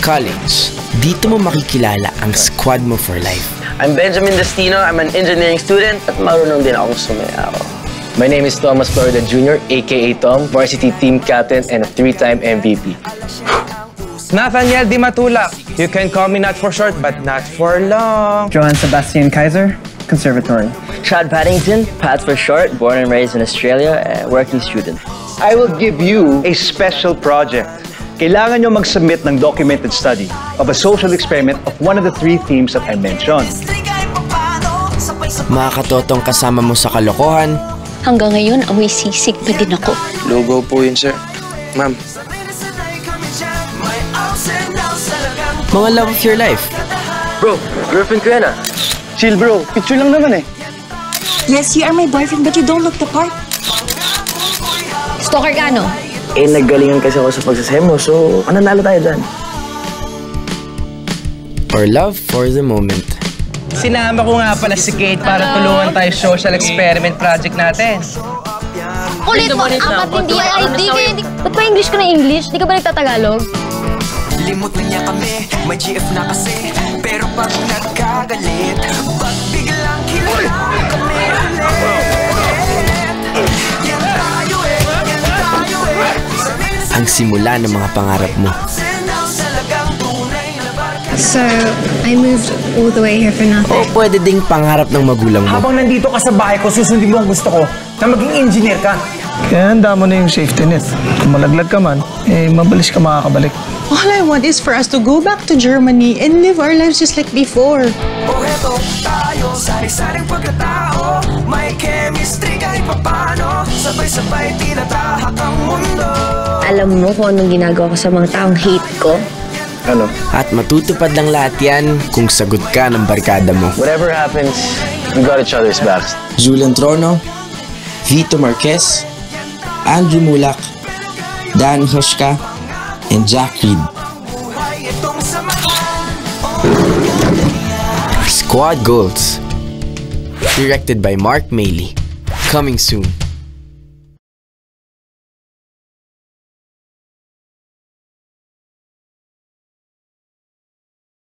College, dito mo makikilala ang squad mo for life. I'm Benjamin Destino. I'm an engineering student at marunong din akong sumayaw. My name is Thomas Florida Jr., aka Tom, varsity team captain and a 3-time MVP. Nathaniel Di Matulak. You can call me not for short, but not for long. Johann Sebastian Kaiser, Conservatory. Chad Paddington, Pat for short, born and raised in Australia, working student. I will give you a special project. Kailangan nyo mag-submit ng documented study of a social experiment of one of the 3 themes that I mentioned. Mga katotong kasama mo sa kalokohan. Hanggang ngayon, amoy sisig pa din ako. Logo po yun, sir. Ma'am. Mga love of your life. Bro, girlfriend ko yan ah. Chill bro, picture lang naman eh. Yes, you are my boyfriend, but you don't look the part. Stalker ka, no? Naggalingan kasi ako sa pagsasemo, so mananalo tayo dyan. Or love for the moment. Sinama ko nga pala si Kate para tulungan tayo social experiment project natin. Ulit mo, apat hindi ID kayo. Ba't pa English ko na English? Di ka ba nagtatagalog? Limutan niya kami, may GF na kasi. Pero pag nagkagalit, ba't biglang kilala kami ulit? Ang simula ng mga pangarap mo. So, I moved all the way here for nothing. O pwede ding pangarap ng magulang mo. Habang nandito ka sa bahay ko, susundin mo ang gusto ko na maging engineer ka. Kaya handa mo na yung safety net. Kung malaglag ka man, mabalis ka makakabalik. All I want is for us to go back to Germany and live our lives just like before. Eto tayo sa isaring pagkatao. May chemistry kahit papano. Sabay-sabay tinatahak ang mundo. Alam mo kung anong ginagawa ko sa mga taong hate ko? Ano? At matutupad lang lahat yan kung sagot ka ng barkada mo. Whatever happens, we got each other's backs. Julian Trono, Vitto Marquez, Andrew Muhlach, Dan Huschka, and Reid. Squad Goals. Directed by Mark Meily. Coming soon.